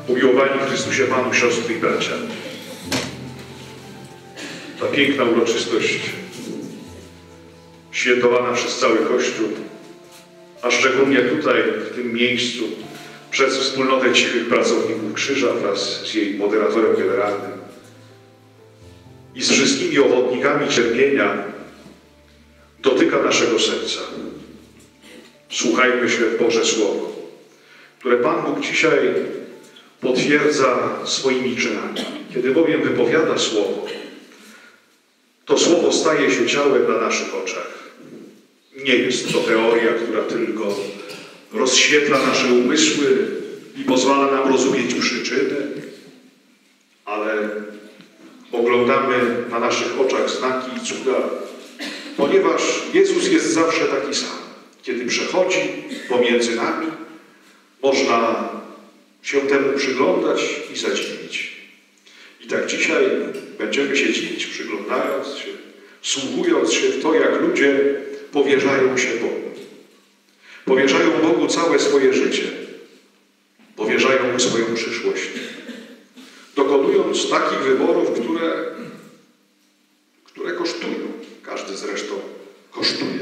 Umiłowani w Chrystusie Panu, siostry i bracia. Ta piękna uroczystość świętowana przez cały Kościół, a szczególnie tutaj, w tym miejscu, przez wspólnotę cichych pracowników Krzyża wraz z jej moderatorem generalnym i z wszystkimi owodnikami cierpienia, dotyka naszego serca. Słuchajmy się w Boże Słowo, które Pan Bóg dzisiaj potwierdza swoimi czynami. Kiedy bowiem wypowiada Słowo, to Słowo staje się ciałem na naszych oczach. Nie jest to teoria, która tylko rozświetla nasze umysły i pozwala nam rozumieć przyczyny, ale oglądamy na naszych oczach znaki i cuda, ponieważ Jezus jest zawsze taki sam. Kiedy przechodzi pomiędzy nami, można się temu przyglądać i zadziwić. I tak dzisiaj będziemy się dziwić, przyglądając się, wsłuchując się w to, jak ludzie powierzają się Bogu. Powierzają Bogu całe swoje życie. Powierzają Mu swoją przyszłość. Dokonując takich wyborów, które kosztują. Każdy zresztą kosztuje.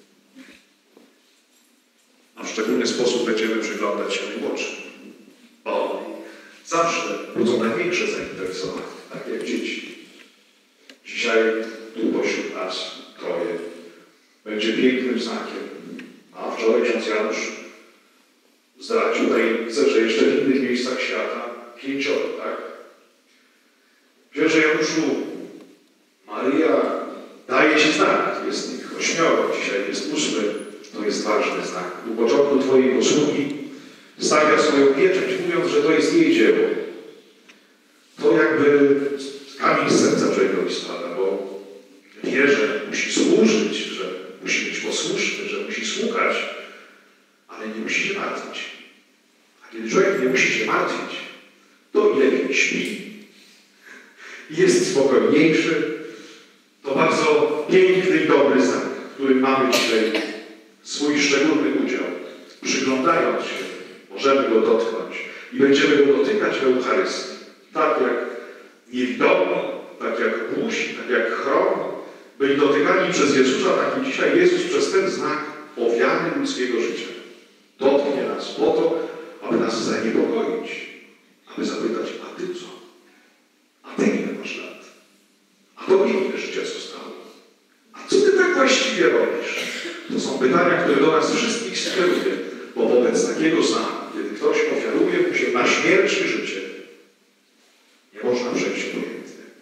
A w szczególny sposób będziemy przyglądać się młodszym. Bo zawsze budzą największe zainteresowanie, tak jak dzieci. Dzisiaj tu pośród nas troje będzie pięknym znakiem. A wczoraj ksiądz Janusz zdradził tajemnicę, że jeszcze w innych miejscach świata 5, tak? Księże Januszu, Maryja daje Ci znak. Jest ich 8, dzisiaj jest 8. To jest ważny znak. U początku Twojej posługi stawia swoją pieczęć, mówiąc, że to jest jej dzieło. To jakby kamień z serca człowiekowi spada, bo wie, że musi służyć, że musi być posłuszny, że musi słuchać, ale nie musi się martwić. A kiedy człowiek nie musi się martwić, to i lepiej śpi. Jest spokojniejszy. To bardzo piękny i dobry znak, w którym mamy dzisiaj swój szczególny udział. Przyglądając się, możemy go dotknąć i będziemy go dotykać w Eucharystii. Tak jak niewidomi, tak jak głusi, tak jak chromi byli dotykani przez Jezusa, tak i dzisiaj Jezus przez ten znak ofiary ludzkiego życia dotknie nas po to, aby nas zaniepokoić, aby zapytać, a Ty co? A Ty ile masz lat? A Tobie ile życia zostało? A co Ty tak właściwie robisz? To są pytania, które do nas wszystkich skieruje, bo wobec takiego znaku, kiedy ktoś ofiaruje mu się na śmierć i życie, nie można przejść obojętnie.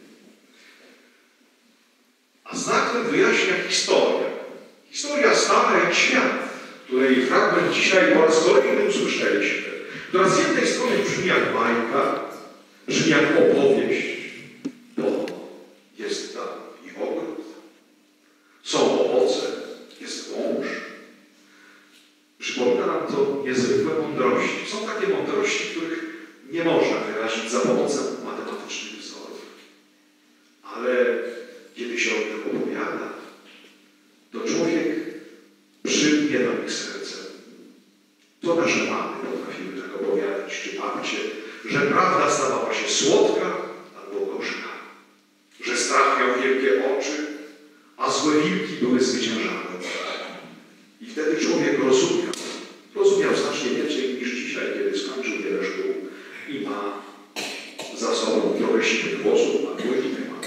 A znak ten wyjaśnia historię. Historia stara jak świat, której fragment dzisiaj po raz kolejny usłyszeliśmy, która z jednej strony brzmi jak bajka, brzmi jak opowieść, bo jest tam i ogród, są owoce, jest wąż. Przypomina nam to niezwykłe mądrości. Są takie mądrości, których nie można wyrazić za pomocą matematycznych wzorów. Ale kiedy się o nich opowiada, to człowiek przymknie do nich serce. To nasze mamy potrafiły tak opowiadać, czy babcie, że prawda stawała się słodka albo gorzka, że strach miał wielkie oczy, a złe wilki były zwyciężane. I wtedy człowiek rozumiał znacznie więcej niż dzisiaj, kiedy skończył wiele szkół i ma za sobą trochę siwych włosów, a błędny ma.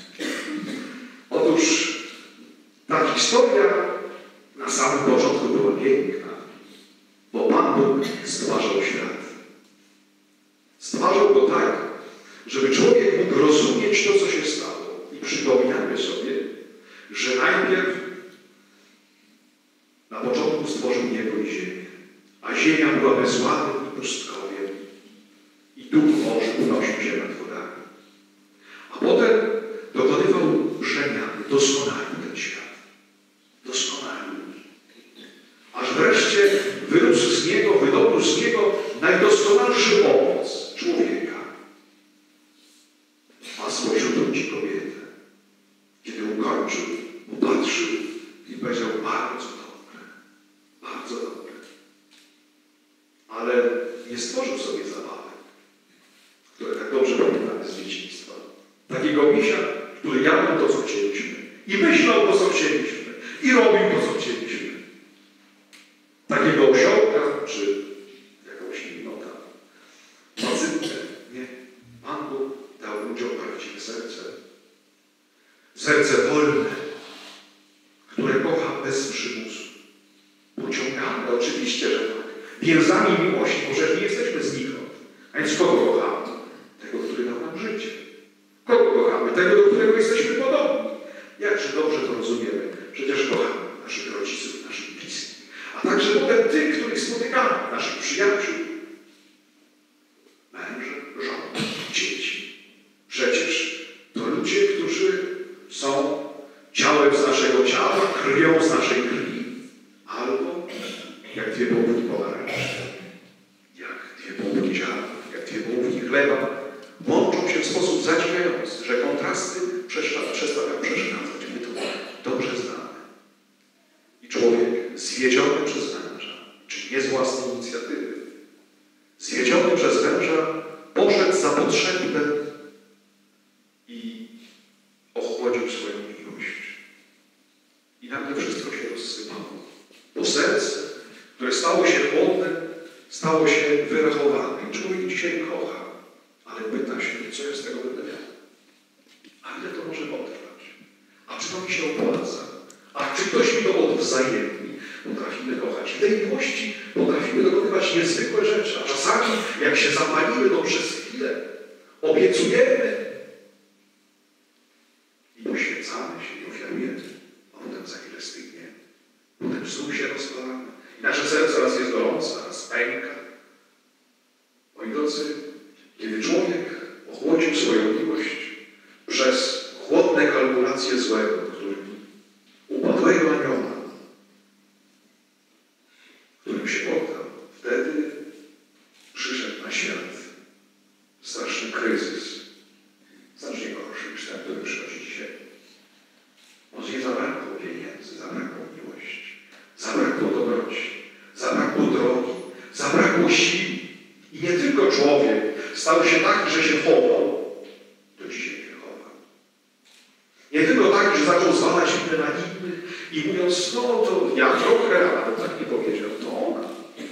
Otóż ta historia na samym początku była piękna, bo Pan Bóg stwarzał świat. Stwarzał go tak, żeby człowiek mógł rozumieć to, co się stało. I przypominamy sobie, że najpierw na początku stworzył niebo i ziemię, a ziemia była bezładnym i pustkowiem i duch Boży unosił się nad wodami. A potem dokonywał przemiany, doskonalił ten świat. Doskonalił. Aż wreszcie wyrósł z niego, wydobył z niego najdoskonalszy owoc człowieka. A spośród ludzi kobietę. Kiedy ukończył, popatrzył i powiedział, bardzo dobre. Bardzo dobre. Ale nie I myślał to, co chcieliśmy. I robił to, co chcieliśmy. Takiego osiołka, czy jakąś inną tam pacynkę, nie? Pan Bóg dał ludziom prawdziwe serce. Serce wolne, które kocha bez przymusu. Pociągane, oczywiście, że tak. Więzami miłości, bo że nie jesteśmy znikąd. A więc kogo kochamy? Tego, który dał nam życie. Kogo kochamy? Tego, do którego jesteśmy podobni. Jakże dobrze to rozumiemy. Przecież kochamy naszych rodziców, naszych bliskich. A także potem tych, których spotykamy, naszych przyjaciół, męże, żony, dzieci. Przecież to ludzie, którzy są ciałem z naszego ciała, krwią z naszej krwi. Albo jak dwie połówki pomarańczy, jak dwie połówki ziarna, jak dwie połówki chleba, łączą się w sposób zadziwiający, że kontrasty przestawiają przeszkadzać. My to dobrze znamy. I człowiek zwiedziony przez węża, czyli nie z własnej inicjatywy, zwiedziony przez węża, poszedł za potrzebem i ochłodził swoją miłość. I nagle wszystko się rozsypało. Bo serce, które stało się chłodne, stało się wyrachowane. I człowiek dzisiaj kocha, ale pyta się, co ja z tego będę miał? A ile to może potrwać? A czy to mi się opłaca? A czy ktoś mi to odwzajemni? Potrafimy kochać. W tej miłości potrafimy dokonywać niezwykłe rzeczy. A czasami, jak się zapalimy, to przez chwilę obiecujemy i poświęcamy się i ofiarujemy. A potem za chwilę stygnie. Potem znów się rozpalamy. I nasze serce raz jest gorące, raz pęka. Moi drodzy, kiedy człowiek ochłodził swoją miłość przez chłodne kalkulacje złego, którym upadłego anioła, którym się poddał, wtedy przyszedł na świat straszny kryzys, znacznie gorszy niż ten, który przychodzi dzisiaj. Może nie zabrakło pieniędzy, zabrakło miłości, zabrakło dobroci, zabrakło drogi, zabrakło sił. I nie tylko człowiek stał się taki, że się chował, do dzisiaj się chowa. Nie tylko taki, że zaczął zwalać winę na innych i mówiąc, no to ja trochę, a nawet tak nie powiedział, to ona.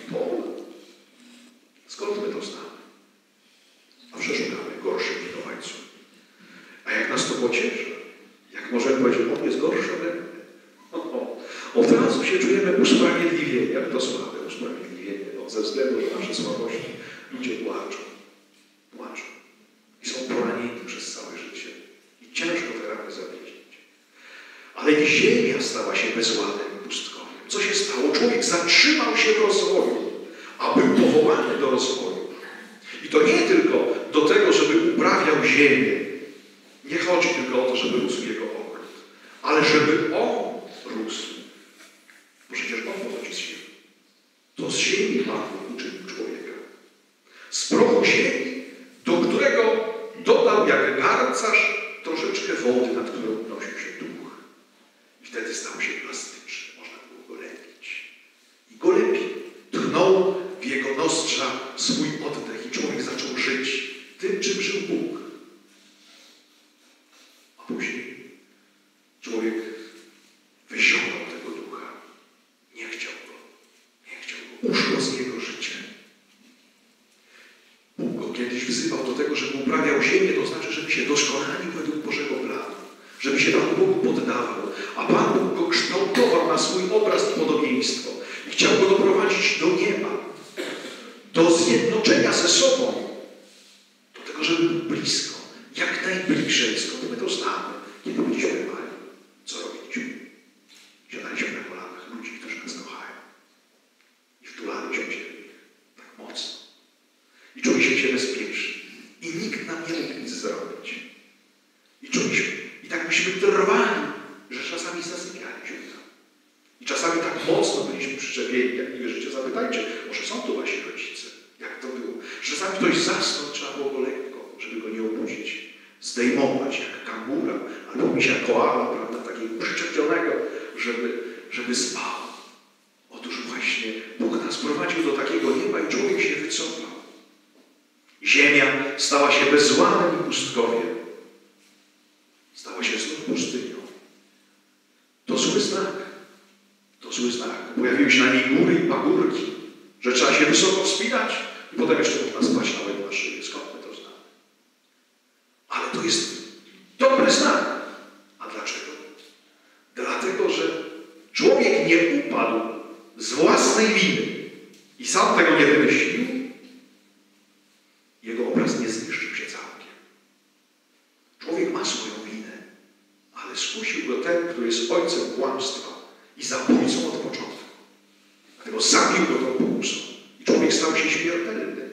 Skąd my to znamy? A przeszukamy gorszych winowajców. A jak nas to pocieszy, jak możemy powiedzieć, on jest gorszy ode mnie. Od razu się czujemy usprawiedliwieni, ale to słabe usprawiedliwienie, bo ze względu na nasze słabości ludzie płaczą. I są poranieni przez całe życie. I ciężko te rany zawiedzieć. Ale i ziemia stała się bezładem i pustkowiem. Co się stało? Człowiek zatrzymał się w rozwoju, a był powołany do rozwoju. I to nie tylko do tego, żeby uprawiał ziemię. Nie chodzi tylko o to, żeby rósł jego ogród, ale żeby on rósł. Bo przecież on pochodzi z ziemi. To z ziemi Pan uczynił człowieka. Z prochu ziemi, do którego dodał jak garncarz troszeczkę wody, nad którą unosił się duch. I wtedy stał się plastyczny. Można było go lepić. I go lepił. Tchnął w jego nozdrza swój oddech i człowiek zaczął żyć tym, czym żył Bóg. A później człowiek wyzionął tego ducha. Nie chciał go. Uszło z niego życie. Bóg go kiedyś wzywał do tego, żeby uprawiał ziemię, to znaczy, żeby się doskonalił według Bożego planu. Żeby się Panu Bogu poddawał. A Pan Bóg go kształtował na swój obraz i podobieństwo. I chciał go doprowadzić do nieba. Do zjednoczenia ze sobą. Do tego, żeby był blisko. Jak najbliżej. Skąd my to znamy? Kiedy byliśmy mali. Co robiliśmy? Siadaliśmy na kolanach ludzi, którzy nas kochają. I wtulaliśmy się w nich tak mocno. I czuliśmy się bezpieczni. I nikt nam nie mógł nic zrobić. I tak byśmy trwali, że czasami zasypialiśmy tam. I czasami tak mocno byliśmy przyczepieni, jak nie wierzycie, zapytajcie, może są tu wasi rodzice. Jak to było? Że czasami ktoś zasnął, trzeba było go lekko, żeby go nie obudzić. Zdejmować jak kangura, albo misia koala, prawda, takiego przyczepionego, żeby spał. Otóż właśnie Bóg nas prowadził do takiego nieba i człowiek się wycofał. Ziemia stała się bezładem i pustkowiem. Stała się znów pustynią. zły znak. To zły znak. Pojawiły się na niej góry i pagórki, że trzeba się wysoko wspinać i potem jeszcze można spać na łeb na szyję. Skąd my to znamy? Ale to jest dobry znak. A dlaczego? Dlatego, że człowiek nie upadł z własnej winy i sam tego nie wymyślił, jego obraz nie zniszczył się całkiem. Człowiek ma swoją winę, ale skusił go ten, który jest ojcem kłamstwa i zabójcą od początku. Dlatego zabił go tą pokusą i człowiek stał się śmiertelny.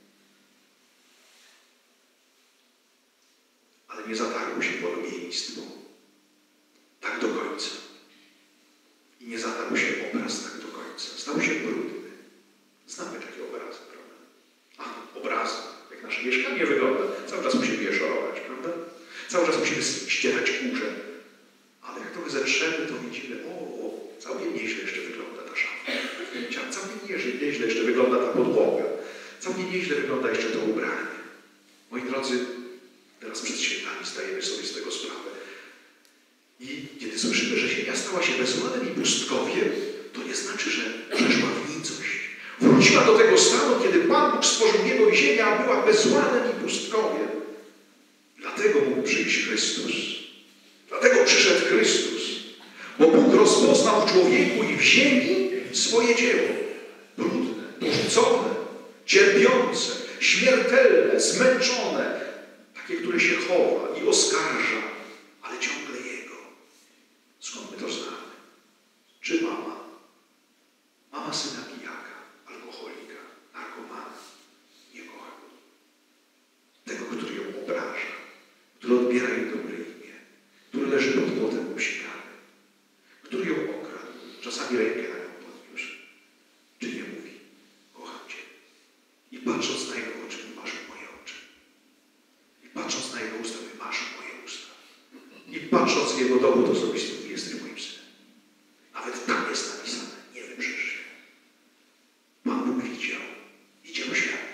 Ale nie zatarło się podobieństwo tak do końca. I nie zatarł się obraz tak do końca. Stał się brudny. Znamy takie obrazy, prawda? A, obrazy. Jak nasze mieszkanie wygląda. Cały czas musimy je szorować, prawda? Cały czas musimy ścierać kurze. Ale jak trochę zetrzemy, to widzimy, całkiem nieźle jeszcze wygląda ta szafa. Całkiem nieźle jeszcze wygląda ta podłoga. Całkiem nieźle wygląda jeszcze to ubranie. Moi drodzy, teraz przed świętami zdajemy sobie z tego sprawę. I kiedy słyszymy, że ziemia stała się bezładem i pustkowiem, to nie znaczy, że przeszła w nicość. Wróciła do tego stanu, kiedy Pan Bóg stworzył niebo i ziemię, a była bezładem i pustkowiem. Dlatego mógł przyjść Chrystus. Dlatego przyszedł Chrystus. Bo Bóg rozpoznał w człowieku i w ziemi swoje dzieło. Brudne, porzucone, cierpiące, śmiertelne, zmęczone. Takie, które się chowa i oskarża, ale ciągle Jego. Skąd my to znamy? Czy mama? Mama syna pijaka, alkoholika, narkomana. Nie kocha go. Tego, który ją obraża, który odbiera jej dobre imię, który leży pod płotem uśmiany, który ją okradł, czasami rękę na nią podniósł. Czy nie mówi? Kocham Cię. I patrząc na jego oczy, masz moje oczy. I patrząc na jego usta, masz moje usta. I patrząc w jego dowód osobisty, mówi, jesteś moim synem. Nawet tam jest napisane, nie wyprzesz się. Pan Bóg widział świat.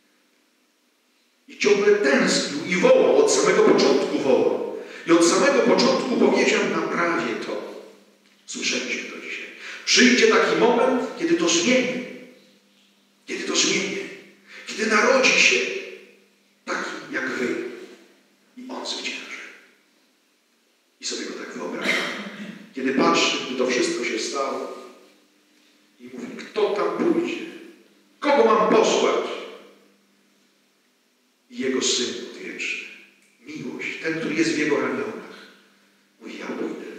I ciągle tęsknił i wołał, od samego początku wołał. I od samego początku powiedział, naprawię to. Słyszeliście to dzisiaj. Przyjdzie taki moment, kiedy to zmieni. Kiedy to zmieni. Kiedy narodzi się taki jak wy. I on zwycięży. I sobie go tak wyobrażam. Kiedy patrzy, gdy to wszystko się stało i mówi, kto tam pójdzie? Kogo mam posłać? I jego Syn odwieczny, miłość, ten, który jest w jego ramionach, mówi, ja pójdę.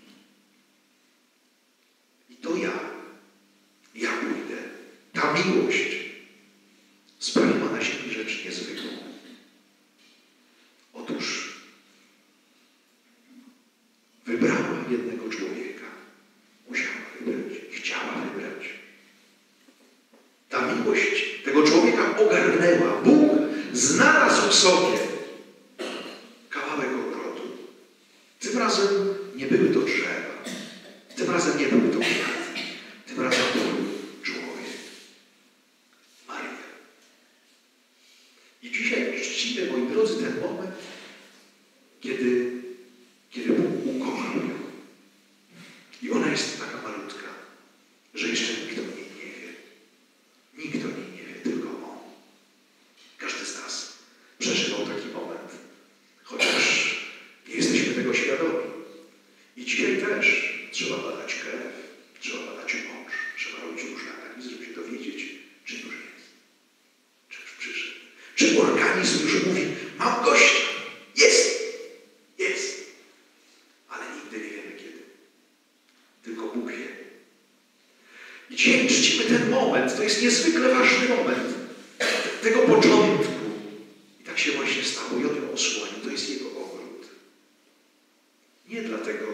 I to ja pójdę. Ta miłość sprawiła na ziemi rzecz niezwykłą. Otóż wybrała jednego człowieka. Musiała wybrać. Chciała wybrać. Ta miłość tego człowieka ogarnęła. Bóg znalazł sobie kawałek ogrodu. Tym razem nie były to drzewa. Tym razem nie były to kwiaty. Tym razem był człowiek. Maria. I dzisiaj czcimy, moi drodzy, ten moment, kiedy Bóg ukochał ją. I ona jest taka malutka, że jeszcze nikt o niej nie wie. Nikt o niej nie wie, tylko On. Każdy z nas przeżywał taki moment, chociaż nie jesteśmy tego świadomi. I dzisiaj też trzeba badać krew, trzeba badać mąż, trzeba robić różne analizy, żeby się dowiedzieć, czy już jest, czy już przyszedł. Czy organizm już mówi, mam gościa, jest. Ale nigdy nie wiemy kiedy. Tylko Bóg wie. I dzisiaj czcimy ten moment. To jest niezwykle ważny moment. Tego początku. I tak się właśnie stało. I on ją osłonił. To jest jego ogród. Nie dlatego,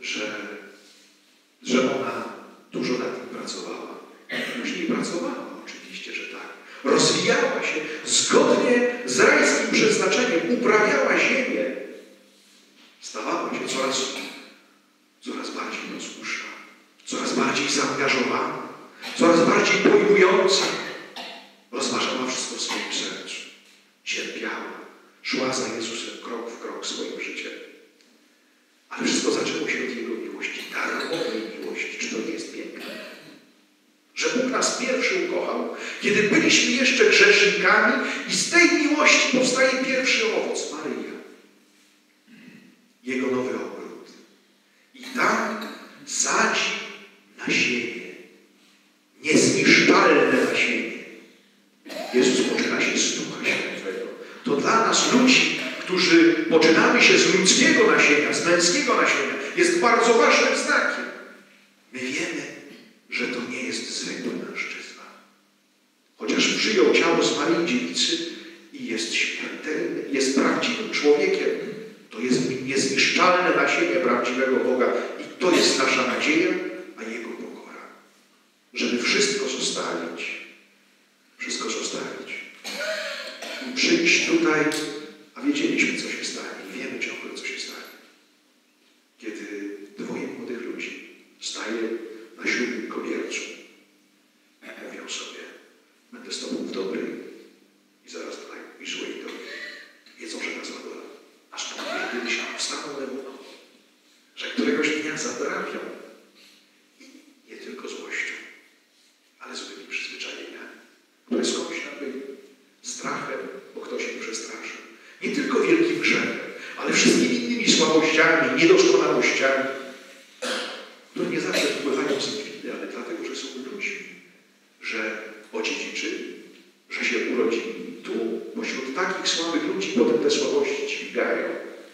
że ona dużo nad nim pracowała. Później pracowała. Oczywiście, że tak. Rozwijała się zgodnie z rajskim przeznaczeniem. Uprawiała ziemię. Stawała się coraz bardziej rozpuszczona, coraz bardziej zaangażowana, coraz bardziej pojmująca. Rozważała wszystko w swoim sercu. Cierpiała. Szła za Jezusem krok w krok swoim życiem. Ale wszystko zaczęło się od Jego miłości. Darował byliśmy jeszcze grzesznikami i z tej miłości powstaje pierwszy owoc, Maryja. Jego nowy ogród. I tam sadzi nasienie. Niezniszczalne nasienie. Jezus poczyna się z Ducha Świętego. To dla nas ludzi, którzy poczynamy się z ludzkiego nasienia, z męskiego nasienia, jest bardzo ważnym znakiem. My wiemy, że to nie jest zwykły mężczyzna. Chociaż przyjął ciało z Maryi Dziewicy i jest śmiertelny, jest prawdziwym człowiekiem, to jest niezniszczalne nasienie prawdziwego Boga i to jest nasza nadzieja, a Jego pokora. Żeby wszystko zostawić. Wszystko zostawić. I przyjść tutaj, a wiedzieliśmy, co się stanie. I wiemy ciągle, co się stanie. Kiedy dwoje młodych ludzi staje na ślubnym kobiercu. Mówią sobie, będę z Tobą w dobrej i zaraz dodają i złej dobrej. Wiedzą, że nas zawoła. Aż kiedy się wstaną lewą nogą, że któregoś dnia zadrapią. I nie tylko złością, ale złymi przyzwyczajeniami, które skądś tam byli. Strachem, bo ktoś ich przestraszył. Nie tylko wielkim grzechem, ale wszystkimi innymi słabościami, niedoskonałościami, które nie zawsze wpływają z winy, ale dlatego, że są ludźmi, że odziedziczyli, że się urodzili. Tu, pośród takich słabych ludzi, potem te słabości dźwigają.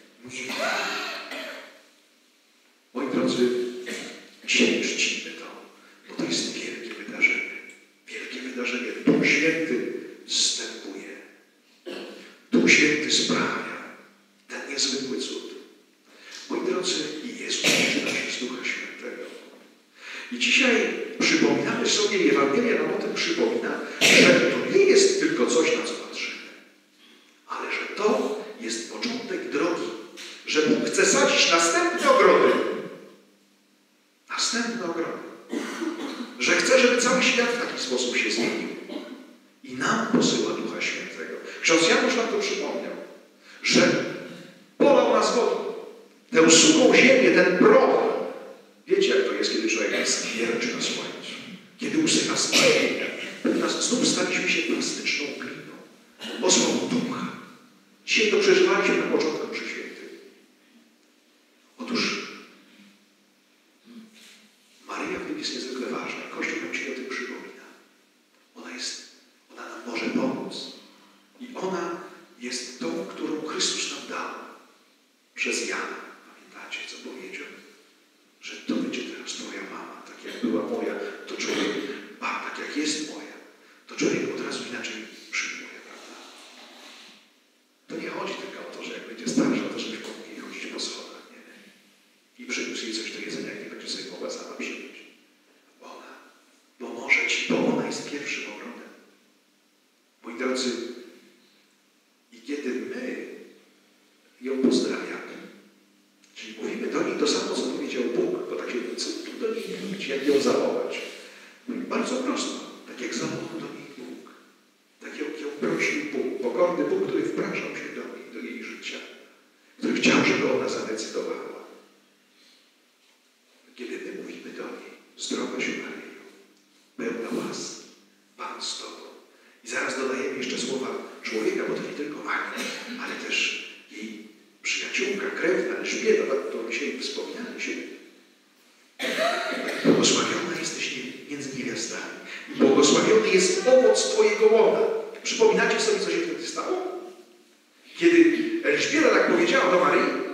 Moi drodzy, dzisiaj czcimy to, bo to jest wielkie wydarzenie. Wielkie wydarzenie. Duch Święty zstępuje. Duch Święty sprawia ten niezwykły cud. Moi drodzy, i Jezus zaczyna się z Ducha Świętego. I dzisiaj przypominamy sobie, i Ewangelia nam o tym przypomina, że to nie jest tylko coś, na co patrzymy, ale że to jest początek drogi, że Bóg chce sadzić następne ogrody. Następne ogrody. Że chce, żeby cały świat w taki sposób się zmienił. I nam posyła Ducha Świętego. Ksiądz Janusz nam to przypomniał, że polał nas wodą. Tę suchą ziemię, ten proch. Wiecie, jak to jest, kiedy człowiek skwierczy na słońcu. Kiedy usycha spalenie. Znów staliśmy się plastyczną gliną. Posłał Ducha. Dzisiaj to przeżywaliśmy na początku przy świętym. Otóż Maryja w tym jest niezwykle ważna. Kościół nam się o tym przypomina. Ona nam może pomóc. I ona jest tą, którą Chrystus nam dał. Przez Jana. Pamiętacie, co powiedział? Że to będzie teraz Twoja mama. Tak jak była moja, to człowiek, tak jak jest moja, to człowiek od razu inaczej przyjmuje, prawda? To nie chodzi tylko o to, że jak będzie starsza, to żebyś pomógł jej chodzić po schodach, nie? I przyniósł jej coś do jedzenia, jak nie będzie sobie mogła sama przyjąć. Ona pomoże Ci, bo ona jest pierwszym ogrodem. Moi drodzy, i kiedy my ją pozdrawiamy, czyli mówimy do niej to samo, co powiedział Bóg, bo tak się mówi, co tu do niej mówić, jak ją zawołać? Mówi bardzo prosto, tak jak zawołał do niej Bóg, tak jak ją prosił Bóg, pokorny Bóg, który wpraszał się do jej życia, który chciał, żeby ona zadecydowała. Kiedy my mówimy do niej, zdrowaś Maryjo, pełna łaski, Pan z Tobą. I zaraz dodajemy jeszcze słowa człowieka, bo to nie tylko Agnia, ale też jej przyjaciółka, krewna, Elżbieta, którą dzisiaj wspominaliśmy. Błogosławiona jesteś między niewiastami. I błogosławiony jest owoc Twojego łona. Przypominacie sobie, co się wtedy stało? Kiedy Elżbieta tak powiedziała do Maryi,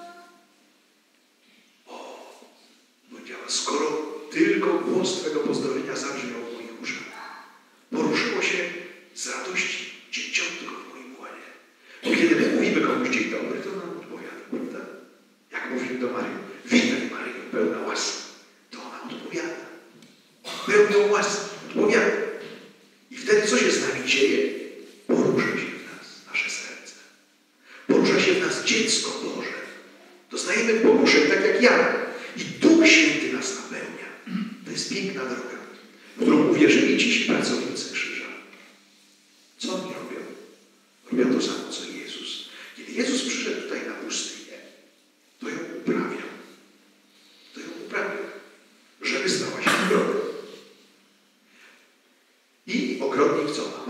powiedziała, skoro tylko głos Twego pozdrowienia zabrzmiał w moich uszach, poruszyło się z radości dzieciątko w moim łonie. Bo kiedy my mówimy komuś dzień dobry, to nam odpowiada, prawda? Jak mówimy do Maryi, witaj Maryjo, pełna łaski, to ona odpowiada. Pełną łaski odpowiada. I wtedy co się z nami dzieje? Porusza się w nas nasze serce. Porusza się w nas dziecko Boże. Doznajemy poruszeń, tak jak Jan. I Duch Święty nas napełnia. To jest piękna droga, w którą uwierzyli ci pracownicy krzyża. Co oni robią? Robią to samo, co Jezus. Kiedy Jezus przyszedł tutaj na pustynię, to ją uprawiał. To ją uprawiał, żeby stała się ogrodem. I ogrodnik co ma?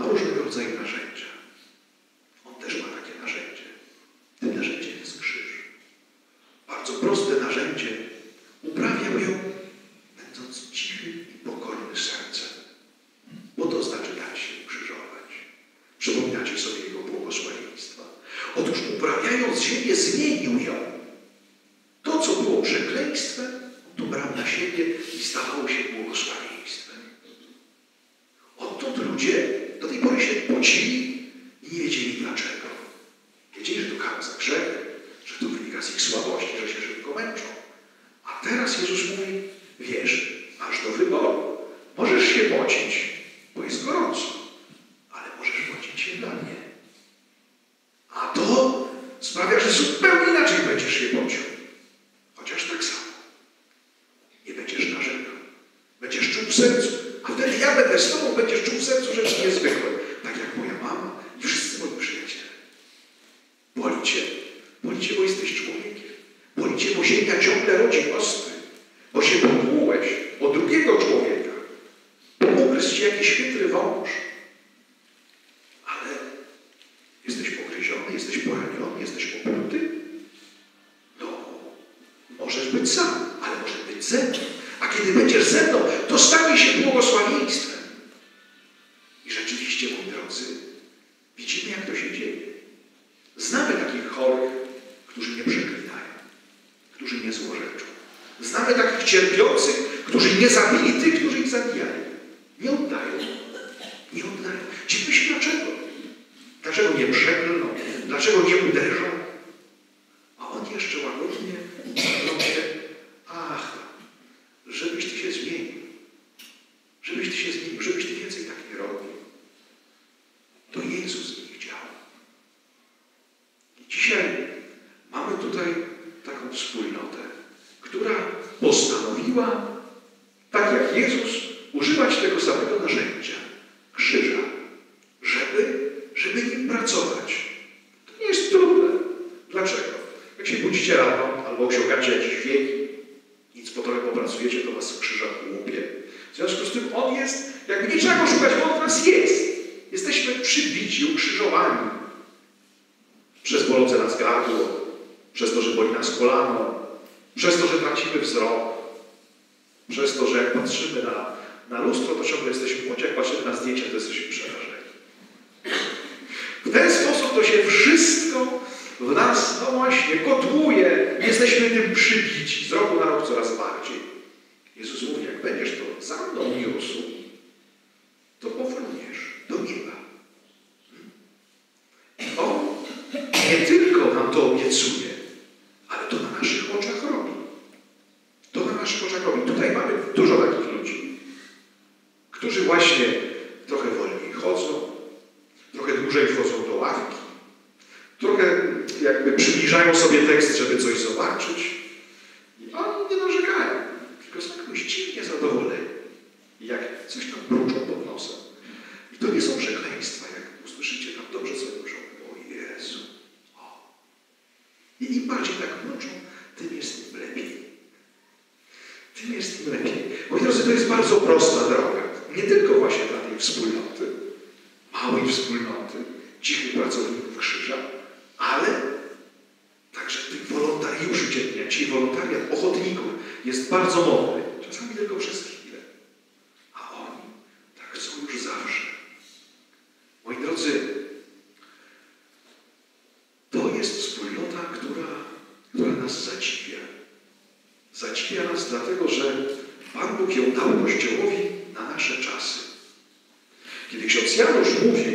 siebie i stawało się błogosławieństwem. Odtąd ludzie do tej pory się pocili i nie wiedzieli dlaczego. Wiedzieli, że to kara za grzech, że to wynika z ich słabości, że się szybko męczą. A teraz Jezus mówi, wiesz, masz do wyboru. Możesz się pocić, bo jest gorąco, ale możesz pocić się dla mnie. A to sprawia, że zupełnie inaczej będziesz się pocił. Chociaż tak samo. Nie będziesz narzekał. Będziesz czuł w sercu. A wtedy ja będę z tobą, będziesz czuł w sercu rzeczy niezwykłe. Tak jak moja mama i wszyscy moi przyjaciele. Boli cię, bo jesteś człowiekiem. Boli cię, bo ziemia ciągle rodzi ostry. Bo się podłułeś o drugiego człowieka. Bo ugryzł cię jakiś chytry wąż. Ale jesteś pogryziony, jesteś poraniony, jesteś opluty. No, możesz być sam, ale możesz być ze mną. A kiedy będziesz ze mną, to stanie się błogosławieństwem. I rzeczywiście, moi drodzy, widzimy, jak to się dzieje. Znamy takich chorych, którzy nie przeklinają, którzy nie złorzeczą. Znamy takich cierpiących, którzy nie zabili tych, którzy ich zabijają. Nie oddają. Nie oddają. Dziwmy się dlaczego. Dlaczego nie przeklną? Dlaczego nie uderzą? A on jeszcze łagodnie mówi, ach, żebyś ty się zmienił. Żebyś ty się zmienił, żebyś ty więcej tak nie robił. To Jezus z nich działa. I dzisiaj mamy tutaj taką wspólnotę, która postanowiła, tak jak Jezus, używać tego samego narzędzia, krzyża, żeby nim pracować. To nie jest trudne. Dlaczego? Jak się budzicie rano, albo osiągacie jakiś wiek, nic po trochę popracujecie, to was krzyża łupie. W związku z tym on jest, jakby nie trzeba go szukać, bo on w nas jest. Jesteśmy przybici, ukrzyżowani. Przez bolące nas gardło, przez to, że boli nas kolano, przez to, że tracimy wzrok, przez to, że jak patrzymy na lustro, to ciągle jesteśmy, bądź jak patrzymy na zdjęcie, to jesteśmy przerażeni. W ten sposób to się wszystko w nas, no właśnie, kotłuje. Jesteśmy tym przybici z roku na rok coraz bardziej. Jezus mówi, jak będziesz to za mną niósł, to powrócisz do nieba. On nie tylko nam to obiecuje, ale to na naszych oczach robi. To na naszych oczach robi. Tutaj mamy dużo takich ludzi, którzy właśnie trochę wolniej chodzą, trochę dłużej wchodzą do ławki, trochę jakby przybliżają sobie tekst, żeby coś zobaczyć. I oni nie narzekają, tylko są jakoś dziwnie zadowoleni. I jak coś tam mruczą pod nosem. I to nie są przekleństwa, jak usłyszycie tam dobrze sobie muszą. O Jezu. O. I im bardziej tak mruczą, tym jest im lepiej. Tym jest im lepiej. Moi drodzy, to jest bardzo prosta droga. Nie tylko właśnie dla tej wspólnoty, małej wspólnoty, cichych pracowników krzyża, ale także tych wolontariuszy dziennie. Dzisiaj wolontariat ochotników jest bardzo modny. Czasami tylko przez chwilę. A oni tak chcą już zawsze. Moi drodzy, to jest wspólnota, która nas zadziwia. Zadziwia nas dlatego, że Pan Bóg ją dał Kościołowi na nasze czasy. Kiedy ksiądz Janusz mówił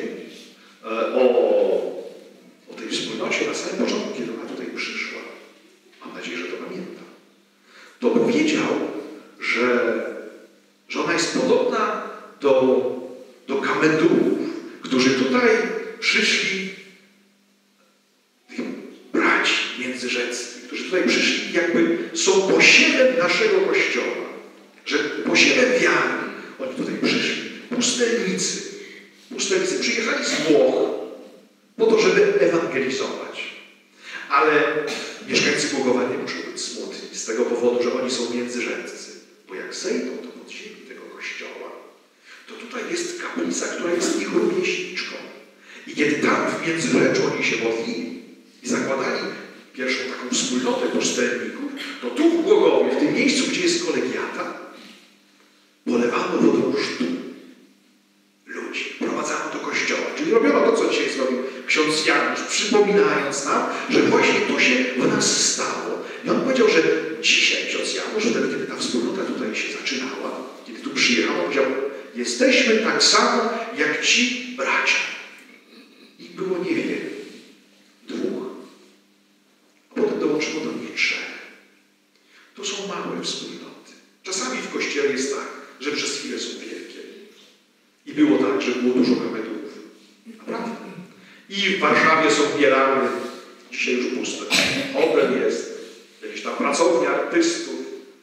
o tej wspólnocie na samym początku, kiedy ona tutaj przyszła, mam nadzieję, że to pamięta, to powiedział, że ona jest podobna do Kamedułów, którzy tutaj przyszli, tych braci międzyrzeckich, którzy tutaj przyszli, jakby są posiewem naszego Kościoła, że posiewem wiary. Oni tutaj przyszli, pustelnicy przyjechali z Włoch po to, żeby ewangelizować. Ale mieszkańcy Głogowa nie muszą być smutni z tego powodu, że oni są międzyrzeccy. Bo jak zejdą do podziemi tego kościoła, to tutaj jest kaplica, która jest ich rówieśniczką. I kiedy tam w Międzyrzeczu oni się modlili i zakładali pierwszą taką wspólnotę pustelników, to tu w Głogowie, w tym miejscu, gdzie jest kolegiata, polewano wodą chrztu ludzi, prowadzano do kościoła. Czyli robiono to, co dzisiaj zrobił ksiądz Janusz, przypominając nam, że właśnie to się w nas stało. I on powiedział, że dzisiaj ksiądz Janusz, wtedy, kiedy ta wspólnota tutaj tutaj się zaczynała, kiedy tu przyjechał, powiedział, jesteśmy tak samo jak ci bracia. Ich było niewiele. 2. A potem dołączyło do nich 3. To są małe wspólnoty. Czasami w Kościele jest tak, że przez chwilę są wielkie. I było tak, że było dużo kamedułów. Naprawdę. I w Warszawie są bielały, dzisiaj już puste. Potem jest jakaś tam pracownia artystów.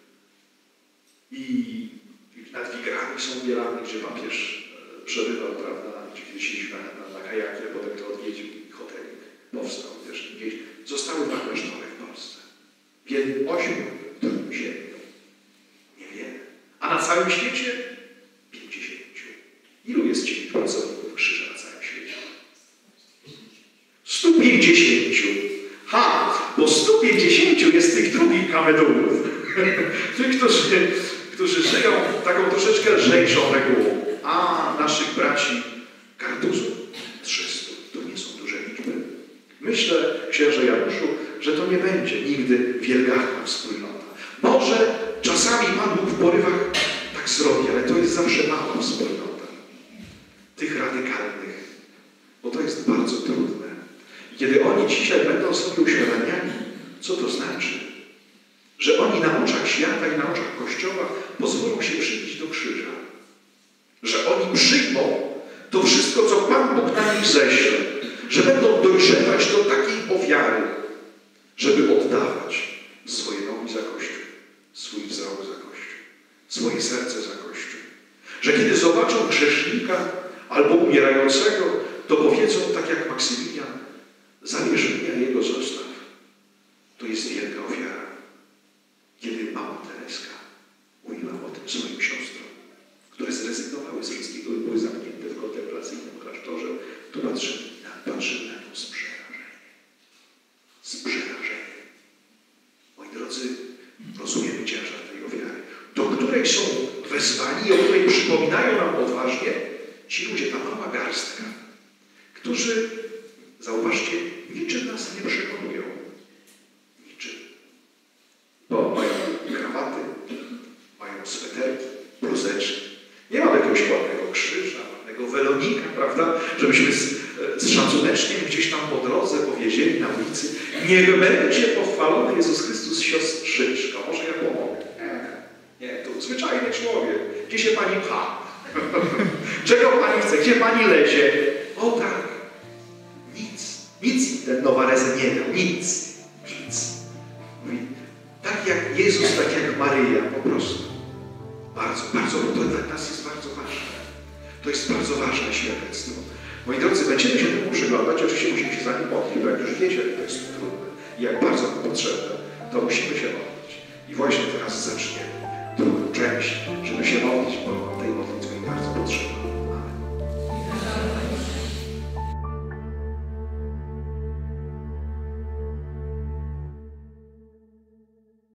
I nad Wigrami są bielane, gdzie papież przebywał, prawda? Gdzie kiedyś siedział na kajakie, potem to odwiedził i hotelik powstał też gdzieś. Zostały 2 klasztory w Polsce. 8 to ziemi. Niewiele. A na całym świecie 50. Ilu jest dzieci pracowników krzyża na całym świecie? 150. Bo 150 jest tych drugich kamedułów. Tych, którzy żyją taką troszeczkę lżejszą regułą. A naszych braci Kartuzów 300. To nie są duże liczby. Myślę, księże Januszu, że to nie będzie nigdy wielgachna wspólnota. Może czasami Pan Bóg w porywach tak zrobi, ale to jest zawsze mała wspólnota. Tych radykalnych. Bo to jest bardzo trudne. Kiedy oni dzisiaj będą sobie uświadamiani, co to znaczy, że oni na oczach świata i na oczach Kościoła pozwolą się przybić do krzyża. Że oni przyjmą to wszystko, co Pan Bóg na nich ześle. Że będą dojrzewać do takiej ofiary, żeby oddawać swoje nogi za Kościół, swój wzrok za Kościół, swoje serce za Kościół. Że kiedy zobaczą grzesznika albo umierającego, to powiedzą tak jak Maksymilian, zabierz mnie, a jego zostaw. To jest wielka ofiara. Kiedy mama Tereska mówiła o tym swoim siostrom, które zrezygnowały z wszystkiego i były zamknięte w kontemplacyjnym klasztorze, to patrzyły na nią z przerażeniem. Z przerażeniem. Moi drodzy, rozumiemy ciężar tej ofiary, do której są wezwani i o której przypominają nam odważnie ci ludzie, ta mała garstka, którzy, zauważcie, niczym nas nie przekonują. Niczym. Bo mają krawaty, mają sweterki, bluzeczki. Nie ma jakiegoś ładnego krzyża, ładnego welonika, prawda? Żebyśmy z szacuneczkiem gdzieś tam po drodze powiedzieli na ulicy, niech będzie pochwalony Jezus Chrystus, siostrzyczka. Może ja pomogę? Nie, to zwyczajny człowiek. Gdzie się pani pcha? Czego pani chce? Gdzie pani lezie? O tak. Nic ten Novarese nie dał. Nic. Mówi, tak jak Jezus, tak jak Maryja, po prostu. Bardzo, bo to dla nas jest bardzo ważne. To jest bardzo ważne świadectwo. Moi drodzy, będziemy się temu przyglądać, oczywiście musimy się za nim modlić, bo jak już wiecie, to jest trudne i jak bardzo nam potrzebne, to musimy się modlić. I właśnie teraz zaczniemy.